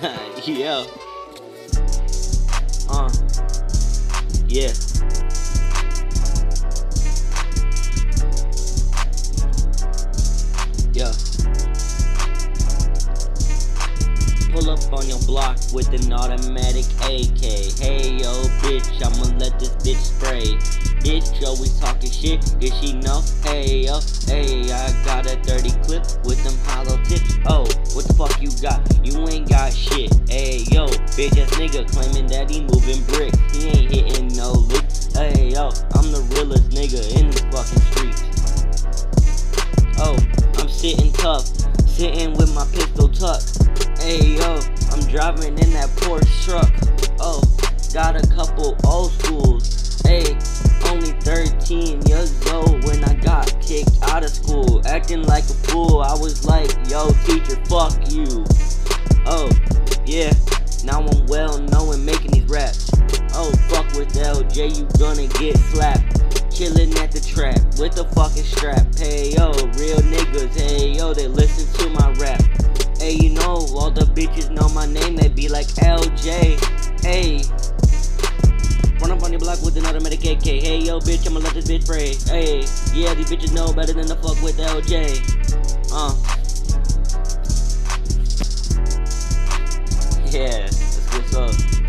Yeah. Yeah. Yeah. Pull up on your block with an automatic AK. Hey yo, bitch, I'ma let this bitch spray. Bitch always talking shit, did she know? Hey yo, hey, I got a 30 clip with them hollow tips. Oh, what the fuck you got? You ain't got shit. Hey yo, bitch ass nigga claiming that he moving bricks. He ain't hitting no licks. Hey yo, I'm the realest nigga in these fucking streets. Oh, I'm sitting tough, sitting with my pistol tucked. Hey yo, I'm driving in that Porsche truck. Oh, got a couple old schools. Hey, only 13 years old when I got kicked out of school. Acting like a fool, I was like, yo teacher, fuck you. Oh, yeah, now I'm well known in making these raps. Oh, fuck with LJ, you gonna get slapped. Chillin' at the trap with a fucking strap. Hey yo, real niggas, hey yo, they listen to my rap. Hey, you know, all the bitches know my name, they be like LJ. Hey, run up on your block with an automatic AK. Hey yo, bitch, I'ma let this bitch spray. Hey, yeah, these bitches know better than to fuck with LJ. Yeah, that's what's up.